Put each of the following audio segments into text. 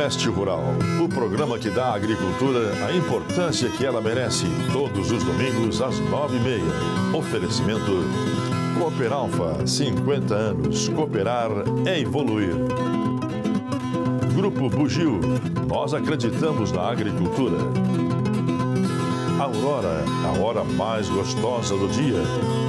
Oeste Rural, o programa que dá à agricultura a importância que ela merece, todos os domingos às 9h30. Oferecimento Cooperalfa, 50 anos. Cooperar é evoluir. Grupo Bugio, nós acreditamos na agricultura. Aurora, a hora mais gostosa do dia.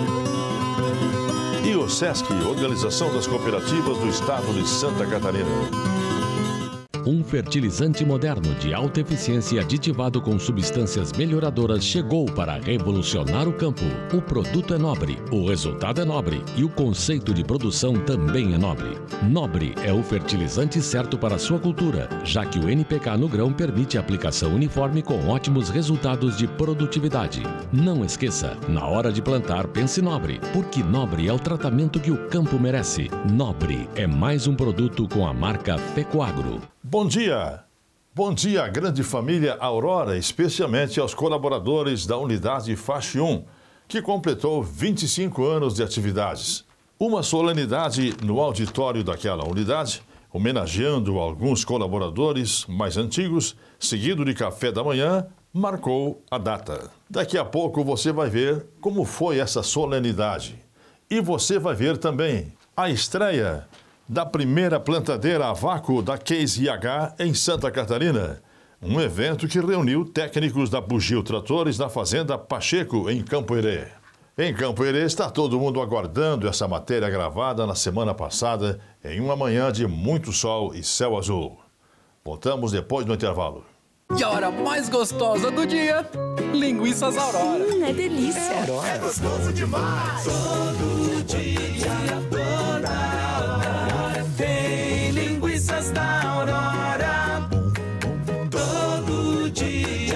E o SESC, Organização das Cooperativas do Estado de Santa Catarina. Um fertilizante moderno de alta eficiência aditivado com substâncias melhoradoras chegou para revolucionar o campo. O produto é nobre, o resultado é nobre e o conceito de produção também é nobre. Nobre é o fertilizante certo para a sua cultura, já que o NPK no grão permite a aplicação uniforme com ótimos resultados de produtividade. Não esqueça, na hora de plantar, pense Nobre, porque Nobre é o tratamento que o campo merece. Nobre é mais um produto com a marca Fecoagro. Bom dia! Bom dia, grande família Aurora, especialmente aos colaboradores da unidade Faixa 1, que completou 25 anos de atividades. Uma solenidade no auditório daquela unidade, homenageando alguns colaboradores mais antigos, seguido de café da manhã, marcou a data. Daqui a pouco você vai ver como foi essa solenidade. E você vai ver também a estreia da primeira plantadeira a vácuo da Case IH em Santa Catarina. Um evento que reuniu técnicos da Bugio Tratores na Fazenda Pacheco, em Campo Herê. Em Campo Herê está todo mundo aguardando essa matéria gravada na semana passada, em uma manhã de muito sol e céu azul. Voltamos depois do intervalo. E a hora mais gostosa do dia, Linguiças Aurora. É delícia. Aurora. É gostoso demais. Todo dia, toda hora, tem linguiças da Aurora. Todo dia,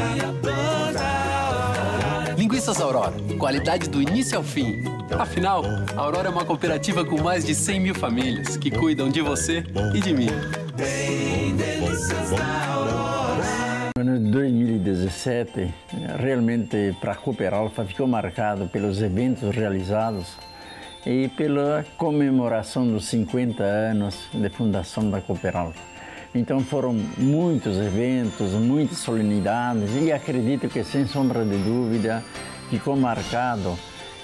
toda hora. Linguiças Aurora, qualidade do início ao fim. Afinal, a Aurora é uma cooperativa com mais de 100 mil famílias que cuidam de você e de mim. Tem delícias da Aurora. No ano de 2017, realmente para a Cooperalfa ficou marcado pelos eventos realizados e pela comemoração dos 50 anos de fundação da Cooperalfa. Então foram muitos eventos, muitas solenidades e acredito que, sem sombra de dúvida, ficou marcado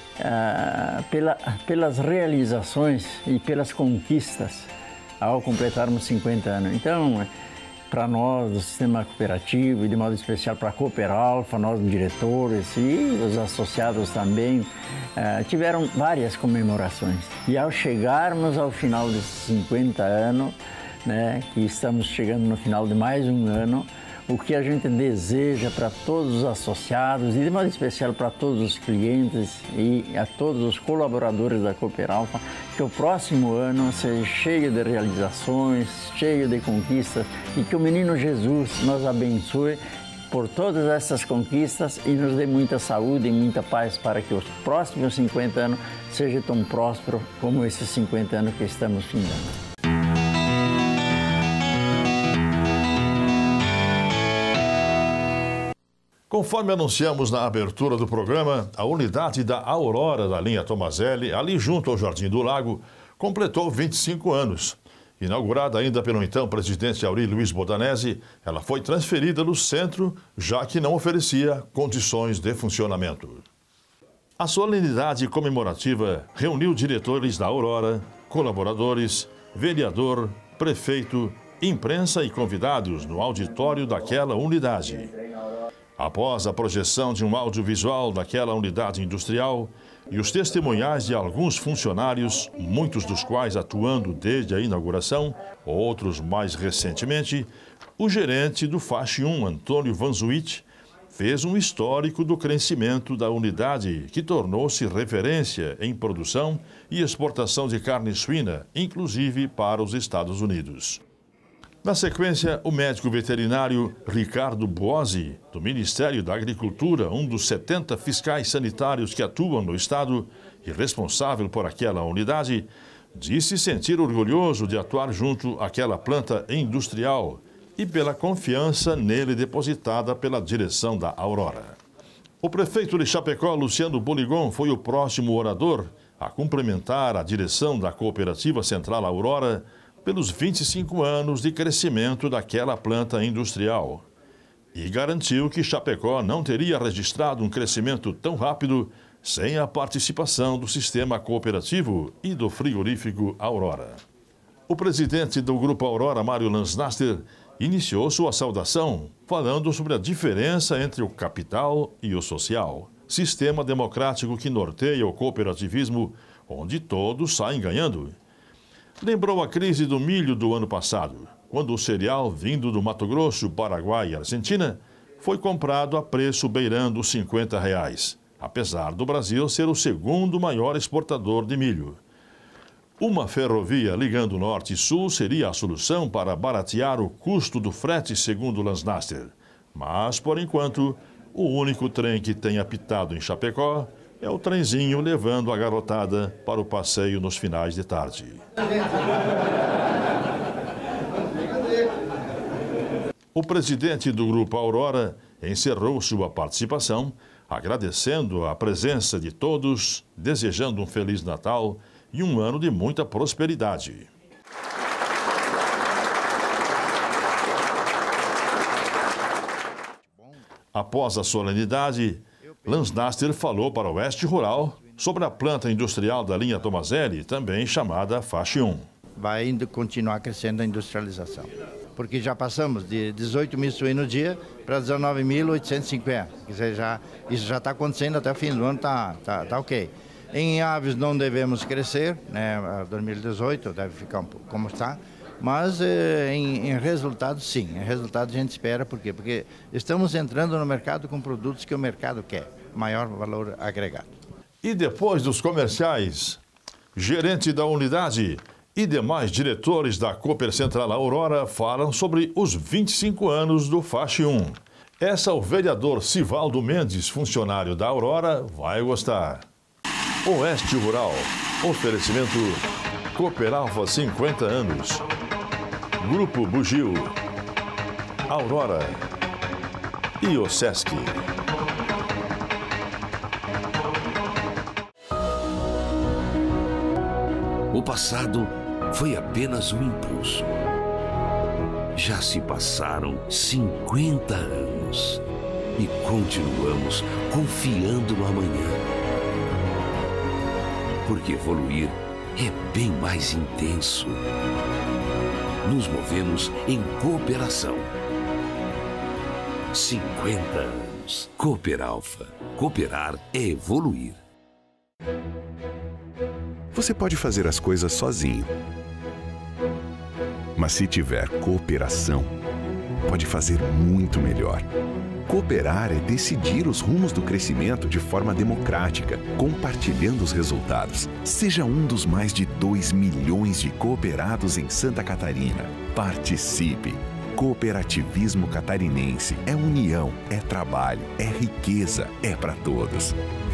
pelas realizações e pelas conquistas ao completarmos 50 anos. Então, para nós do sistema cooperativo e de modo especial para a Cooperalfa, nós diretores e os associados também, tiveram várias comemorações. E ao chegarmos ao final desses 50 anos, né, que estamos chegando no final de mais um ano, o que a gente deseja para todos os associados e de modo especial para todos os clientes e a todos os colaboradores da Cooperalfa, que o próximo ano seja cheio de realizações, cheio de conquistas e que o menino Jesus nos abençoe por todas essas conquistas e nos dê muita saúde e muita paz para que os próximos 50 anos sejam tão prósperos como esses 50 anos que estamos findando. Conforme anunciamos na abertura do programa, a unidade da Aurora da linha Tomazelli, ali junto ao Jardim do Lago, completou 25 anos. Inaugurada ainda pelo então presidente Auri Luiz Bodanese, ela foi transferida do centro, já que não oferecia condições de funcionamento. A solenidade comemorativa reuniu diretores da Aurora, colaboradores, vereador, prefeito, imprensa e convidados no auditório daquela unidade. Após a projeção de um audiovisual daquela unidade industrial e os testemunhais de alguns funcionários, muitos dos quais atuando desde a inauguração, outros mais recentemente, o gerente do Faixa 1, Antônio Vanzuit, fez um histórico do crescimento da unidade, que tornou-se referência em produção e exportação de carne suína, inclusive para os Estados Unidos. Na sequência, o médico veterinário Ricardo Boazzi, do Ministério da Agricultura, um dos 70 fiscais sanitários que atuam no estado e responsável por aquela unidade, disse sentir orgulhoso de atuar junto àquela planta industrial e pela confiança nele depositada pela direção da Aurora. O prefeito de Chapecó, Luciano Boligon, foi o próximo orador a cumprimentar a direção da Cooperativa Central Aurora, pelos 25 anos de crescimento daquela planta industrial e garantiu que Chapecó não teria registrado um crescimento tão rápido sem a participação do sistema cooperativo e do frigorífico Aurora. O presidente do Grupo Aurora, Mário Lansnaster, iniciou sua saudação falando sobre a diferença entre o capital e o social, sistema democrático que norteia o cooperativismo, onde todos saem ganhando. Lembrou a crise do milho do ano passado, quando o cereal vindo do Mato Grosso, Paraguai e Argentina foi comprado a preço beirando os R$50, apesar do Brasil ser o segundo maior exportador de milho. Uma ferrovia ligando Norte e Sul seria a solução para baratear o custo do frete, segundo Lansnaster. Mas, por enquanto, o único trem que tem apitado em Chapecó é o trenzinho levando a garotada para o passeio nos finais de tarde. O presidente do Grupo Aurora encerrou sua participação, agradecendo a presença de todos, desejando um Feliz Natal e um ano de muita prosperidade. Após a solenidade, Lansnaster falou para o Oeste Rural sobre a planta industrial da linha Tomazelli, também chamada Faixa 1. Vai ainda continuar crescendo a industrialização, porque já passamos de 18 mil suínos no dia para 19.850. Quer dizer, isso já está acontecendo até o fim do ano, tá ok. Em aves não devemos crescer, né? 2018 deve ficar como está, mas em resultados sim, em resultados a gente espera, por quê? Porque estamos entrando no mercado com produtos que o mercado quer, maior valor agregado. E depois dos comerciais, gerente da unidade e demais diretores da Cooper Central Aurora falam sobre os 25 anos do Faixa 1. Essa o vereador Sivaldo Mendes, funcionário da Aurora, vai gostar. Oeste Rural, oferecimento Cooper Alfa 50 anos, Grupo Bugio, Aurora e o Sesc. O passado foi apenas um impulso. Já se passaram 50 anos e continuamos confiando no amanhã. Porque evoluir é bem mais intenso. Nos movemos em cooperação. 50 anos. Cooper Alfa. Cooperar é evoluir. Você pode fazer as coisas sozinho. Mas se tiver cooperação, pode fazer muito melhor. Cooperar é decidir os rumos do crescimento de forma democrática, compartilhando os resultados. Seja um dos mais de 2 milhões de cooperados em Santa Catarina. Participe! Cooperativismo catarinense é união, é trabalho, é riqueza, é para todos.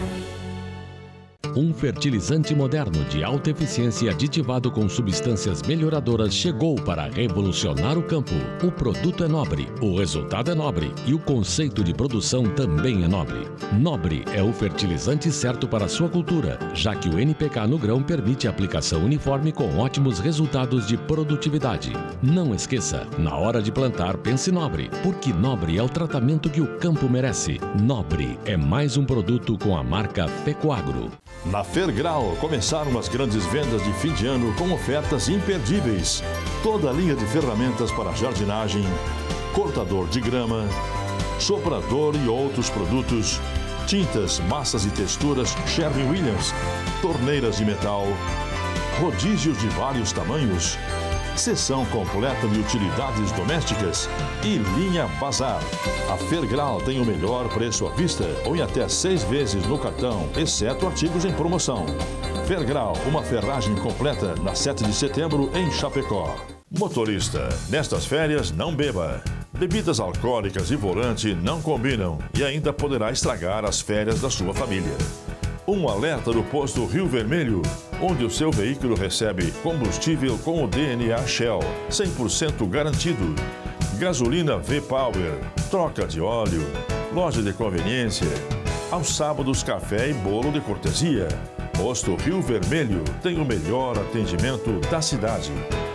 Um fertilizante moderno de alta eficiência aditivado com substâncias melhoradoras chegou para revolucionar o campo. O produto é nobre, o resultado é nobre e o conceito de produção também é nobre. Nobre é o fertilizante certo para a sua cultura, já que o NPK no grão permite a aplicação uniforme com ótimos resultados de produtividade. Não esqueça, na hora de plantar, pense Nobre, porque Nobre é o tratamento que o campo merece. Nobre é mais um produto com a marca Fecoagro. Na Fergral começaram as grandes vendas de fim de ano com ofertas imperdíveis. Toda a linha de ferramentas para jardinagem, cortador de grama, soprador e outros produtos, tintas, massas e texturas Sherwin-Williams, torneiras de metal, rodízios de vários tamanhos, seção completa de utilidades domésticas e linha Bazar. A Fergral tem o melhor preço à vista ou em até 6 vezes no cartão, exceto artigos em promoção. Fergral, uma ferragem completa na 7 de setembro em Chapecó. Motorista, nestas férias não beba. Bebidas alcoólicas e volante não combinam e ainda poderá estragar as férias da sua família. Um alerta do posto Rio Vermelho, onde o seu veículo recebe combustível com o DNA Shell, 100% garantido. Gasolina V-Power, troca de óleo, loja de conveniência. Aos sábados, café e bolo de cortesia. Posto Rio Vermelho tem o melhor atendimento da cidade.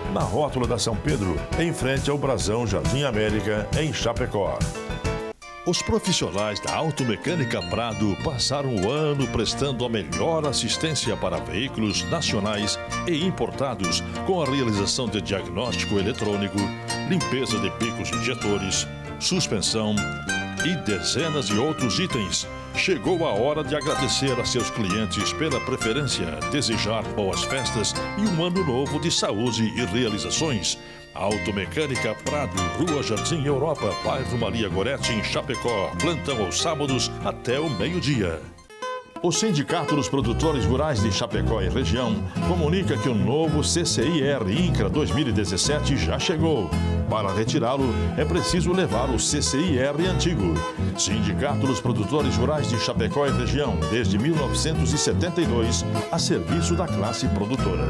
na rótula da São Pedro, em frente ao Brasão Jardim América, em Chapecó. Os profissionais da Automecânica Prado passaram o ano prestando a melhor assistência para veículos nacionais e importados, com a realização de diagnóstico eletrônico, limpeza de bicos injetores, suspensão e dezenas de outros itens. Chegou a hora de agradecer a seus clientes pela preferência, desejar boas festas e um ano novo de saúde e realizações. Automecânica Prado, Rua Jardim Europa, bairro Maria Goretti, em Chapecó. Plantão aos sábados até o meio-dia. O Sindicato dos Produtores Rurais de Chapecó e região comunica que o novo CCIR INCRA 2017 já chegou. Para retirá-lo, é preciso levar o CCIR antigo. Sindicato dos Produtores Rurais de Chapecó e região, desde 1972, a serviço da classe produtora.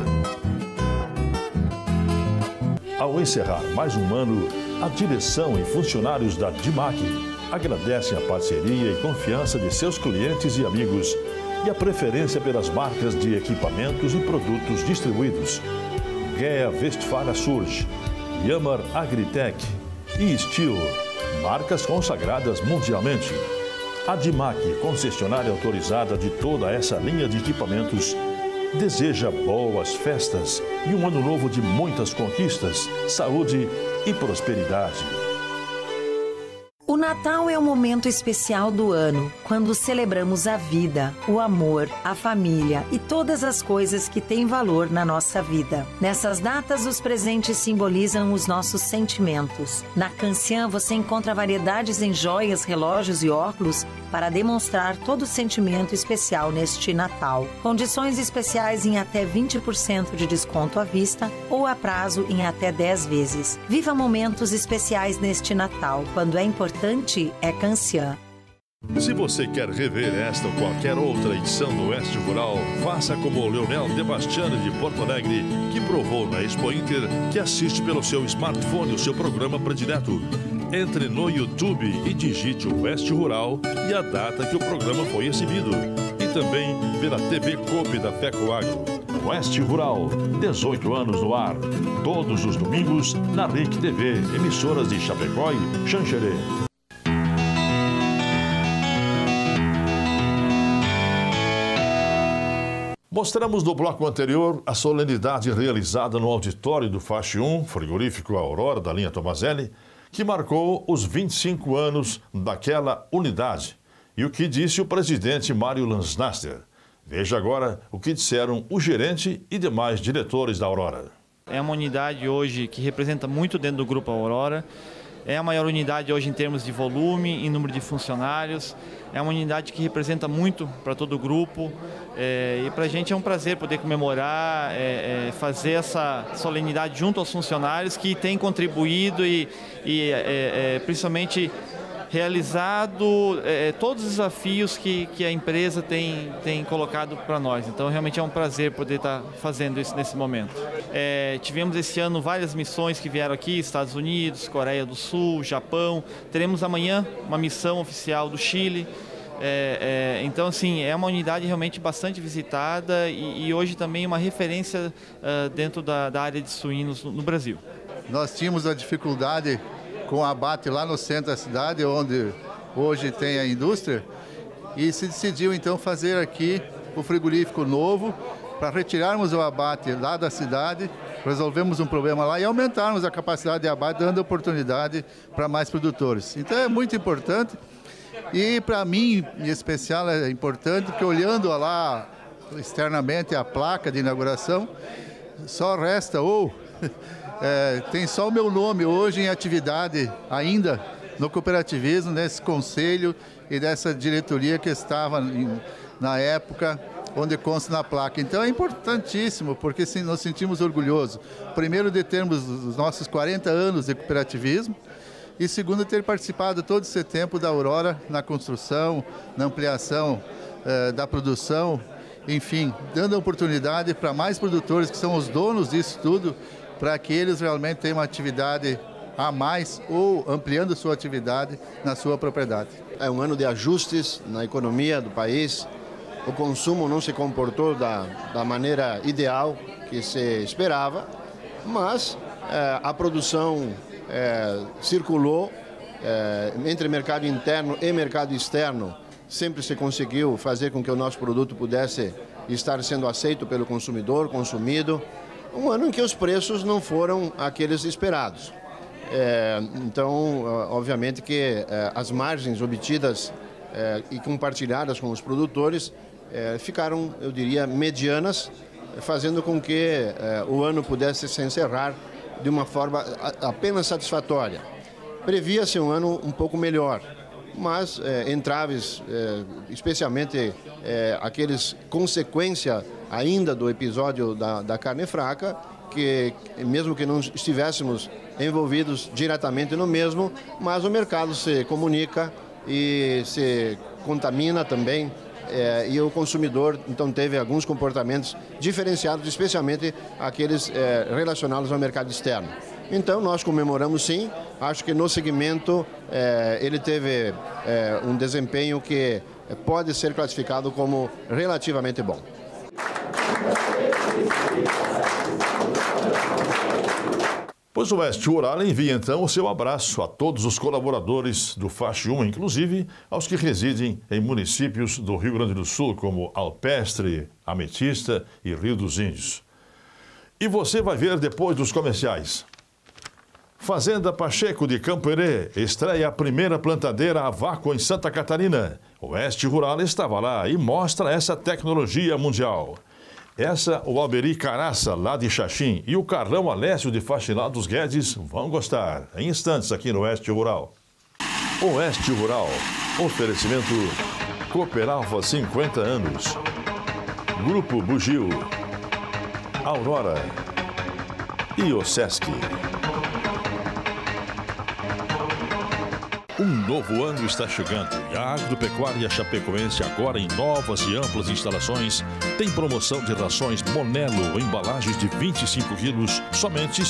Ao encerrar mais um ano, a direção e funcionários da DIMAC agradecem a parceria e confiança de seus clientes e amigos e a preferência pelas marcas de equipamentos e produtos distribuídos. GEA Westfalia Surge, Yamar Agritech e Steel, marcas consagradas mundialmente. A DIMAC, concessionária autorizada de toda essa linha de equipamentos, deseja boas festas e um ano novo de muitas conquistas, saúde e prosperidade. O Natal é um momento especial do ano, quando celebramos a vida, o amor, a família e todas as coisas que têm valor na nossa vida. Nessas datas, os presentes simbolizam os nossos sentimentos. Na Cancian, você encontra variedades em joias, relógios e óculos para demonstrar todo o sentimento especial neste Natal. Condições especiais em até 20% de desconto à vista ou a prazo em até 10 vezes. Viva momentos especiais neste Natal, quando é importante é Cancian. Se você quer rever esta ou qualquer outra edição do Oeste Rural, faça como o Leonel Debastiani de Porto Alegre, que provou na Expo Inter que assiste pelo seu smartphone o seu programa predileto. Entre no YouTube e digite o Oeste Rural e a data que o programa foi exibido. E também pela TV Coop da FECOAGRO. Oeste Rural, 18 anos no ar. Todos os domingos na RIC TV, emissoras de Chapecó e Xanxerê. Mostramos no bloco anterior a solenidade realizada no auditório do Faixa 1, frigorífico Aurora da linha Tomazelli, que marcou os 25 anos daquela unidade. E o que disse o presidente Mário Lansnaster. Veja agora o que disseram o gerente e demais diretores da Aurora. É uma unidade hoje que representa muito dentro do Grupo Aurora. É a maior unidade hoje em termos de volume, em número de funcionários. É uma unidade que representa muito para todo o grupo. E para a gente é um prazer poder comemorar, fazer essa solenidade junto aos funcionários que têm contribuído e principalmente realizado todos os desafios que a empresa tem colocado para nós. Então, realmente é um prazer poder estar fazendo isso nesse momento. Tivemos esse ano várias missões que vieram aqui, Estados Unidos, Coreia do Sul, Japão. Teremos amanhã uma missão oficial do Chile. Então, assim, é uma unidade realmente bastante visitada e hoje também uma referência dentro da área de suínos no Brasil. Nós tínhamos a dificuldade com o abate lá no centro da cidade, onde hoje tem a indústria, e se decidiu então fazer aqui o frigorífico novo para retirarmos o abate lá da cidade, resolvemos um problema lá e aumentarmos a capacidade de abate, dando oportunidade para mais produtores. Então é muito importante e para mim, em especial, é importante porque olhando lá externamente a placa de inauguração, só resta tem só o meu nome hoje em atividade ainda no cooperativismo, nesse conselho e dessa diretoria que estava na época onde consta na placa. Então é importantíssimo, porque nos sentimos orgulhosos. Primeiro, de termos os nossos 40 anos de cooperativismo e segundo, ter participado todo esse tempo da Aurora na construção, na ampliação da produção, enfim, dando oportunidade para mais produtores que são os donos disso tudo, para que eles realmente tenham uma atividade a mais ou ampliando sua atividade na sua propriedade. É um ano de ajustes na economia do país. O consumo não se comportou da maneira ideal que se esperava mas a produção circulou entre mercado interno e mercado externo. Sempre se conseguiu fazer com que o nosso produto pudesse estar sendo aceito pelo consumidor, consumido. Um ano em que os preços não foram aqueles esperados. Então, obviamente que as margens obtidas e compartilhadas com os produtores ficaram, eu diria, medianas, fazendo com que o ano pudesse se encerrar de uma forma apenas satisfatória. Previa-se um ano um pouco melhor, mas entraves, especialmente aqueles consequência ainda do episódio da carne fraca, que mesmo que não estivéssemos envolvidos diretamente no mesmo, mas o mercado se comunica e se contamina também, e o consumidor então teve alguns comportamentos diferenciados, especialmente aqueles relacionados ao mercado externo. Então nós comemoramos sim, acho que no segmento ele teve um desempenho que pode ser classificado como relativamente bom. Pois o Oeste Rural envia então o seu abraço a todos os colaboradores do Faixa 1, inclusive aos que residem em municípios do Rio Grande do Sul, como Alpestre, Ametista e Rio dos Índios. E você vai ver depois dos comerciais. Fazenda Pacheco de Campo Herê estreia a primeira plantadeira a vácuo em Santa Catarina. O Oeste Rural estava lá e mostra essa tecnologia mundial. Essa, o Alberi Caraça, lá de Xaxim, e o Carlão Alessio de Faxinal dos Guedes vão gostar. Em instantes aqui no Oeste Rural. Oeste Rural. Oferecimento Cooperalfa 50 anos. Grupo Bugio. Aurora. E o Sesc. Um novo ano está chegando e a Agropecuária Chapecoense, agora em novas e amplas instalações, tem promoção de rações Monelo, embalagens de 25 quilos, somente R$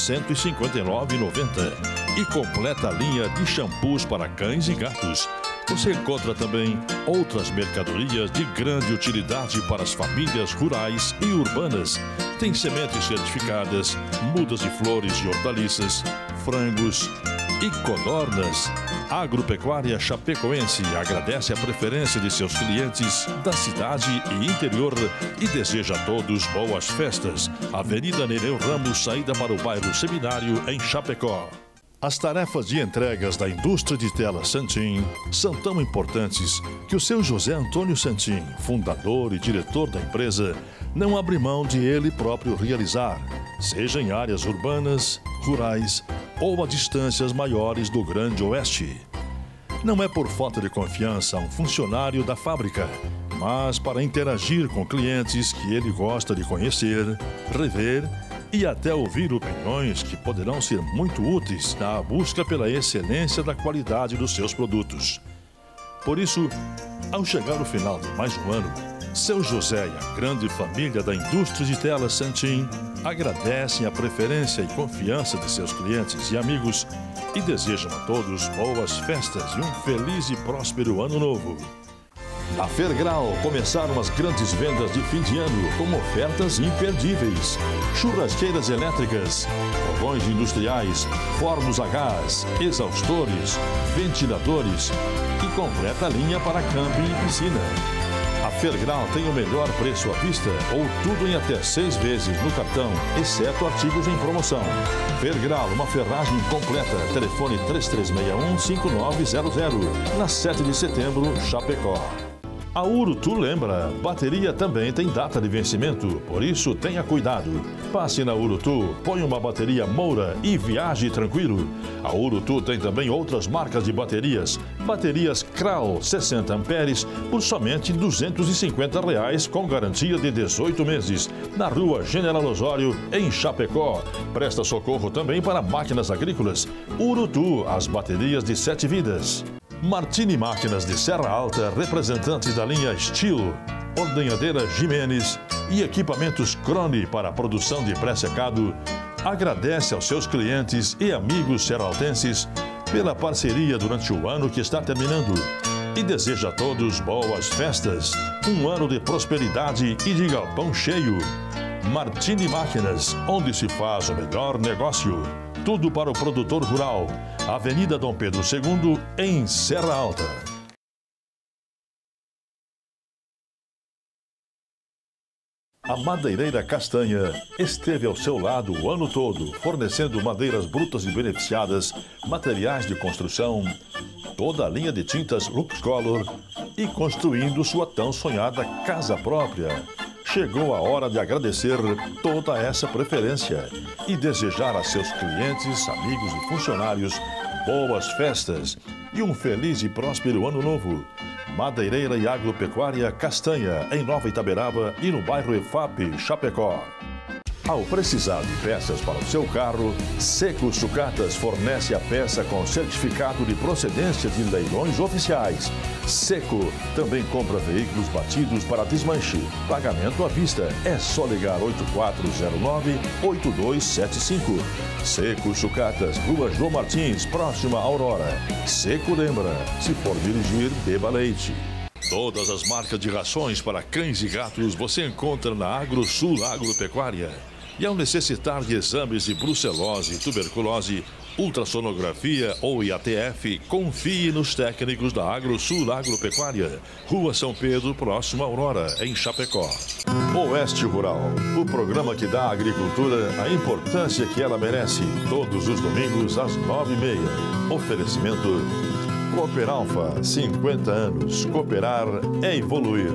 159,90. E completa a linha de shampoos para cães e gatos. Você encontra também outras mercadorias de grande utilidade para as famílias rurais e urbanas. Tem sementes certificadas, mudas de flores e hortaliças, frangos e codornas. Agropecuária Chapecoense agradece a preferência de seus clientes da cidade e interior e deseja a todos boas festas. Avenida Nereu Ramos, saída para o bairro Seminário, em Chapecó. As tarefas de entregas da indústria de tela Santin são tão importantes que o seu José Antônio Santin, fundador e diretor da empresa, não abre mão de ele próprio realizar, seja em áreas urbanas, rurais ou a distâncias maiores do Grande Oeste. Não é por falta de confiança a um funcionário da fábrica, mas para interagir com clientes que ele gosta de conhecer, rever e até ouvir opiniões que poderão ser muito úteis na busca pela excelência da qualidade dos seus produtos. Por isso, ao chegar o final de mais um ano, seu José e a grande família da indústria de tela Santin agradecem a preferência e confiança de seus clientes e amigos e desejam a todos boas festas e um feliz e próspero ano novo. Na Fergral começaram as grandes vendas de fim de ano com ofertas imperdíveis. Churrasqueiras elétricas, fogões industriais, fornos a gás, exaustores, ventiladores e completa linha para camping e piscina. A Fergral tem o melhor preço à vista ou tudo em até 6 vezes no cartão, exceto artigos em promoção. Fergral, uma ferragem completa. Telefone 3361-5900, na 7 de setembro, Chapecó. A Urutu lembra, bateria também tem data de vencimento, por isso tenha cuidado. Passe na Urutu, põe uma bateria Moura e viaje tranquilo. A Urutu tem também outras marcas de baterias. Baterias Kral 60 amperes por somente R$ 250 com garantia de 18 meses. Na rua General Osório, em Chapecó. Presta socorro também para máquinas agrícolas. Urutu, as baterias de 7 vidas. Martini Máquinas de Serra Alta, representante da linha Steel, ordenhadeira Jimenez e equipamentos Crone para a produção de pré-secado, agradece aos seus clientes e amigos serraltenses pela parceria durante o ano que está terminando e deseja a todos boas festas, um ano de prosperidade e de galpão cheio. Martini Máquinas, onde se faz o melhor negócio. Tudo para o produtor rural. Avenida Dom Pedro II, em Serra Alta. A Madeireira Castanha esteve ao seu lado o ano todo, fornecendo madeiras brutas e beneficiadas, materiais de construção, toda a linha de tintas Luxcolor e construindo sua tão sonhada casa própria. Chegou a hora de agradecer toda essa preferência e desejar a seus clientes, amigos e funcionários boas festas e um feliz e próspero ano novo. Madeireira e Agropecuária Castanha, em Nova Itaberaba e no bairro EFAP, Chapecó. Ao precisar de peças para o seu carro, Seco Sucatas fornece a peça com certificado de procedência de leilões oficiais. Seco também compra veículos batidos para desmanche. Pagamento à vista. É só ligar 8409-8275. Seco Sucatas, Rua João Martins, próxima à Aurora. Seco lembra, se for dirigir, beba leite. Todas as marcas de rações para cães e gatos você encontra na AgroSul Agropecuária. E ao necessitar de exames de brucelose, tuberculose, ultrassonografia ou IATF, confie nos técnicos da AgroSul Agropecuária. Rua São Pedro, próximo à Aurora, em Chapecó. Oeste Rural, o programa que dá à agricultura a importância que ela merece. Todos os domingos, às 9h30. Oferecimento Cooperalfa, 50 anos. Cooperar é evoluir.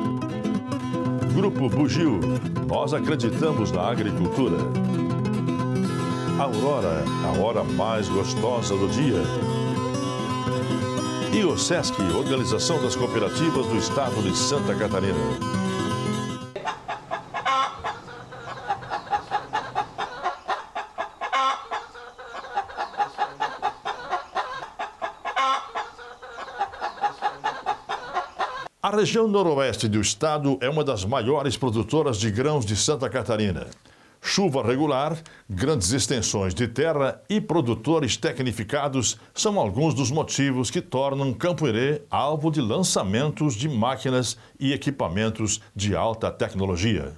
Grupo Bugio, nós acreditamos na agricultura. Aurora, a hora mais gostosa do dia. E o SESC, Organização das Cooperativas do Estado de Santa Catarina. A região noroeste do estado é uma das maiores produtoras de grãos de Santa Catarina. Chuva regular, grandes extensões de terra e produtores tecnificados são alguns dos motivos que tornam Campo Herê alvo de lançamentos de máquinas e equipamentos de alta tecnologia.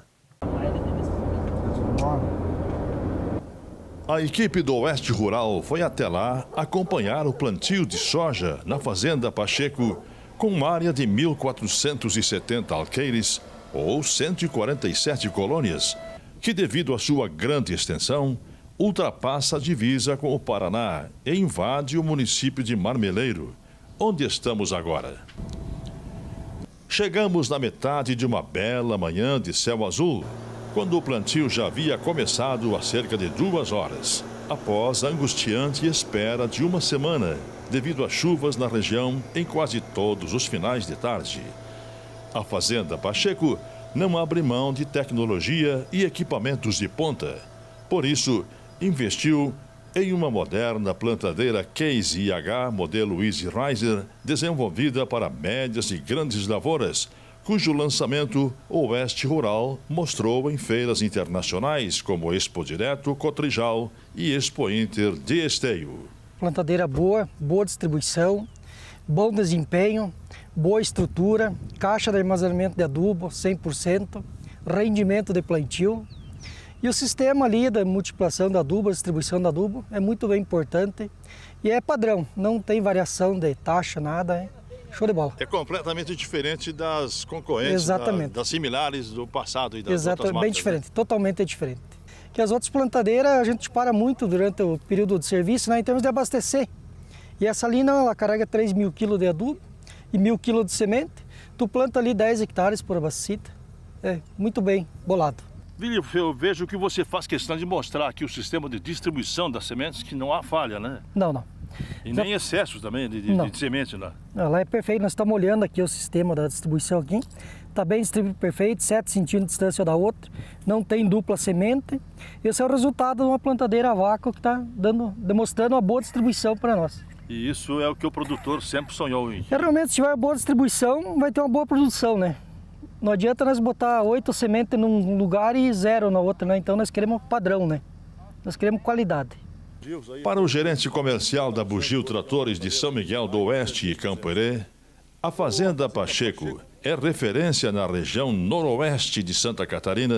A equipe do Oeste Rural foi até lá acompanhar o plantio de soja na Fazenda Pacheco, com uma área de 1.470 alqueires, ou 147 colônias, que devido à sua grande extensão, ultrapassa a divisa com o Paraná e invade o município de Marmeleiro, onde estamos agora. Chegamos na metade de uma bela manhã de céu azul, quando o plantio já havia começado há cerca de 2 horas, após a angustiante espera de uma semana, devido a chuvas na região em quase todos os finais de tarde. A Fazenda Pacheco não abre mão de tecnologia e equipamentos de ponta. Por isso, investiu em uma moderna plantadeira Case IH modelo Easy Riser, desenvolvida para médias e grandes lavouras, cujo lançamento o Oeste Rural mostrou em feiras internacionais como Expo Direto, Cotrijal e Expo Inter de Esteio. Plantadeira boa, boa distribuição, bom desempenho, boa estrutura, caixa de armazenamento de adubo 100%, rendimento de plantio. E o sistema ali da multiplicação do adubo, a distribuição do adubo é muito bem importante e é padrão, não tem variação de taxa, nada, é show de bola. É completamente diferente das concorrentes, exatamente, das similares do passado e das exatamente, outras marcas. Bem diferente, né? Totalmente diferente. Que as outras plantadeiras a gente para muito durante o período de serviço, né, em termos de abastecer. E essa ali não, ela carrega 3.000 kg de adubo e 1.000 kg de semente. Tu planta ali 10 hectares por abastecida. É muito bem bolado. Vili, eu vejo que você faz questão de mostrar aqui o sistema de distribuição das sementes, que não há falha, né? Não, não. E nem excessos também de semente lá. Ela é perfeita, nós estamos olhando aqui o sistema da distribuição aqui. Está bem distribuído perfeito, 7 centímetros de distância da outra, não tem dupla semente. Esse é o resultado de uma plantadeira a vácuo que está demonstrando uma boa distribuição para nós. E isso é o que o produtor sempre sonhou em. Realmente, se tiver boa distribuição, vai ter uma boa produção, né? Não adianta nós botar 8 sementes num lugar e 0 na outra, né? Então nós queremos padrão, né? Nós queremos qualidade. Para o gerente comercial da Bugio Tratores de São Miguel do Oeste e Campo Herê, a Fazenda Pacheco é referência na região noroeste de Santa Catarina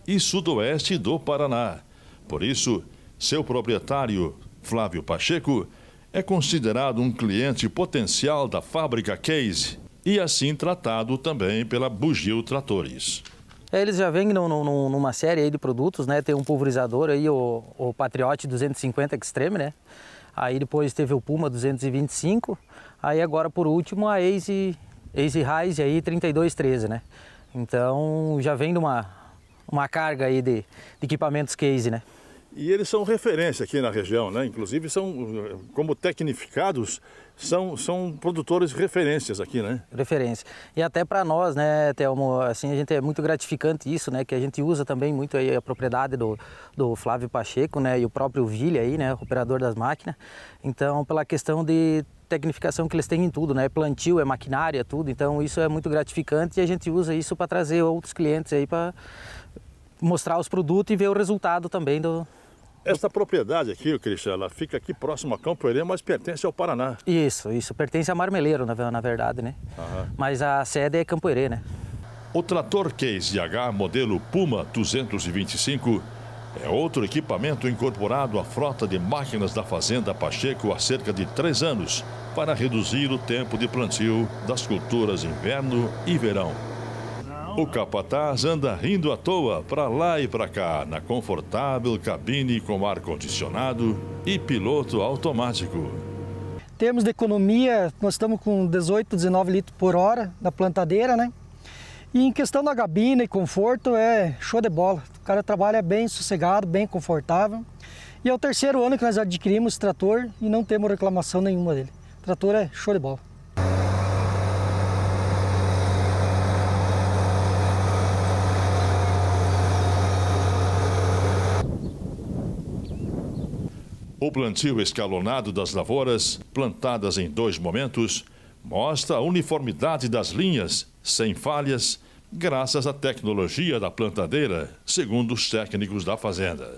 e sudoeste do Paraná. Por isso, seu proprietário, Flávio Pacheco, é considerado um cliente potencial da fábrica Case e assim tratado também pela Bugio Tratores. Eles já vêm numa série aí de produtos, né? Tem um pulverizador aí, o Patriot 250 Extreme, né? Aí depois teve o Puma 225, aí agora por último a Ace Rise aí 3213, né? Então já vem de uma carga aí de equipamentos Case, né? E eles são referência aqui na região, né? Inclusive são, como tecnificados, são produtores referências aqui, né? Referência. E até para nós, né, Thelmo, assim, a gente é muito gratificante isso, né? Que a gente usa também muito aí a propriedade do Flávio Pacheco, né? E o próprio Vili aí, né? Operador das máquinas. Então, pela questão de tecnificação que eles têm em tudo, né? Plantio, é maquinária, tudo. Então, isso é muito gratificante e a gente usa isso para trazer outros clientes aí para mostrar os produtos e ver o resultado também do... Essa propriedade aqui, Cristian, ela fica aqui próximo a Campo Herê, mas pertence ao Paraná. Isso, pertence a Marmeleiro, na verdade, né? Mas a sede é Campo Herê, né? O trator Case IH modelo Puma 225 é outro equipamento incorporado à frota de máquinas da Fazenda Pacheco há cerca de 3 anos, para reduzir o tempo de plantio das culturas inverno e verão. O capataz anda rindo à toa para lá e para cá, na confortável cabine com ar-condicionado e piloto automático. Em termos de economia, nós estamos com 18, 19 litros por hora na plantadeira, né? E em questão da cabine e conforto, é show de bola. O cara trabalha bem sossegado, bem confortável. E é o 3º ano que nós adquirimos esse trator e não temos reclamação nenhuma dele. O trator é show de bola. O plantio escalonado das lavouras, plantadas em 2 momentos, mostra a uniformidade das linhas, sem falhas, graças à tecnologia da plantadeira, segundo os técnicos da fazenda.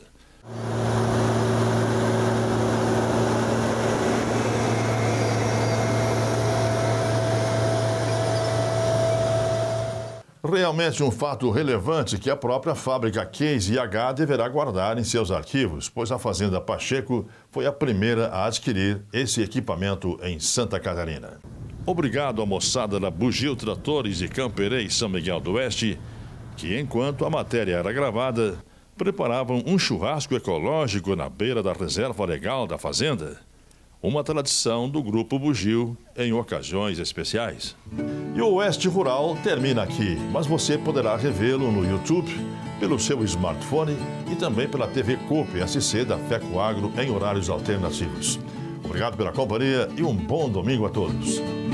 Realmente um fato relevante que a própria fábrica Case IH deverá guardar em seus arquivos, pois a Fazenda Pacheco foi a primeira a adquirir esse equipamento em Santa Catarina. Obrigado à moçada da Bugio Tratores de Campo Herê e São Miguel do Oeste, que enquanto a matéria era gravada, preparavam um churrasco ecológico na beira da reserva legal da fazenda. Uma tradição do Grupo Bugio em ocasiões especiais. E o Oeste Rural termina aqui, mas você poderá revê-lo no YouTube, pelo seu smartphone e também pela TV Coop SC da FECO Agro em horários alternativos. Obrigado pela companhia e um bom domingo a todos.